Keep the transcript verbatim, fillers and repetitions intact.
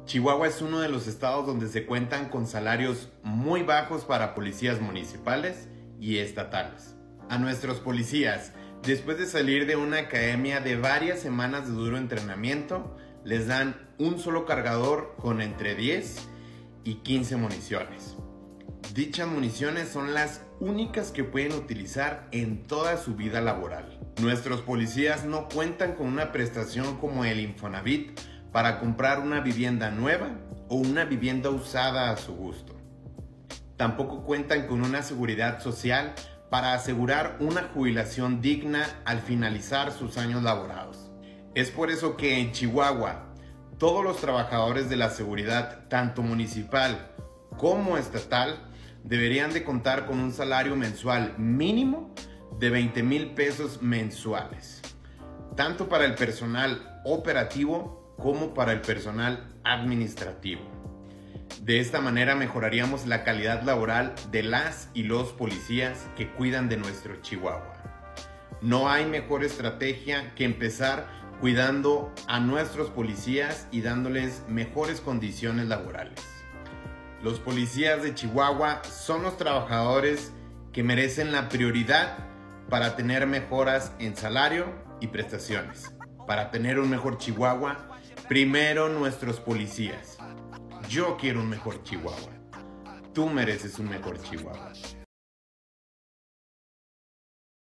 Chihuahua es uno de los estados donde se cuentan con salarios muy bajos para policías municipales y estatales. A nuestros policías, después de salir de una academia de varias semanas de duro entrenamiento, les dan un solo cargador con entre diez y quince municiones. Dichas municiones son las únicas que pueden utilizar en toda su vida laboral. Nuestros policías no cuentan con una prestación como el Infonavit para comprar una vivienda nueva o una vivienda usada a su gusto. Tampoco cuentan con una seguridad social para asegurar una jubilación digna al finalizar sus años laborados. Es por eso que en Chihuahua, todos los trabajadores de la seguridad, tanto municipal como estatal, deberían de contar con un salario mensual mínimo de veinte mil pesos mensuales, tanto para el personal operativo como para el personal administrativo. De esta manera mejoraríamos la calidad laboral de las y los policías que cuidan de nuestro Chihuahua. No hay mejor estrategia que empezar cuidando a nuestros policías y dándoles mejores condiciones laborales. Los policías de Chihuahua son los trabajadores que merecen la prioridad para tener mejoras en salario y prestaciones. Para tener un mejor Chihuahua, primero nuestros policías. Yo quiero un mejor Chihuahua. Tú mereces un mejor Chihuahua.